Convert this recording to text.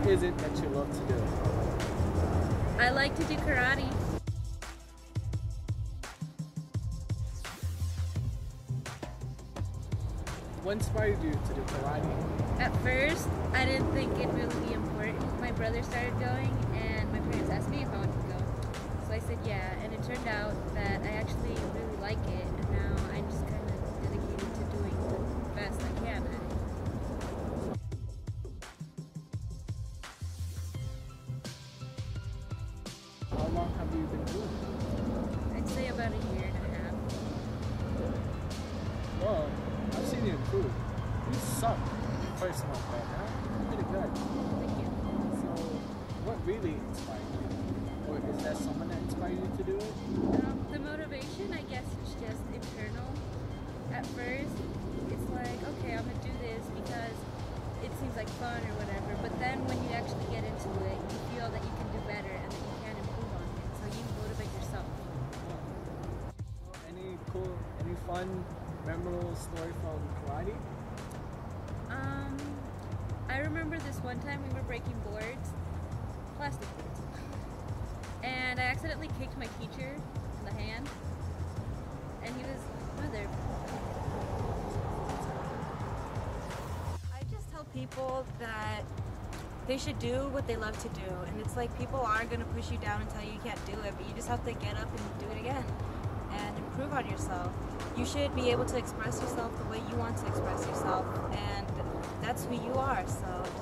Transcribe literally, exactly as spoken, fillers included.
What is it that you love to do? I like to do karate. What inspired you to do karate? At first, I didn't think it'd really be important. My brother started going, and my parents asked me if I wanted to go. So I said yeah, and it turned out that I actually really like it, and now I'm just kind of dedicated to doing the best I can at it. How long have you been doing it? I'd say about a year and a half. Well, I've seen you improve. You suck first month, but now you're pretty good. Thank you. So, what really inspired you? Or is there someone that inspired you to do it? Um, the motivation, I guess, is just internal. At first, it's like, okay, I'm gonna do this because it seems like fun or whatever. But then when you actually get into it, you feel that you can do better and that you can improve on it. So you motivate yourself. Well, any cool, any fun, memorable story from karate? Um, I remember this one time we were breaking boards, plastic boards, and I accidentally kicked my teacher in the hand, and he was mother. I just tell people that they should do what they love to do, and it's like people are going to push you down and tell you you can't do it, but you just have to get up and do it again and improve on yourself. You should be able to express yourself the way you want to express yourself, and that's who you are, so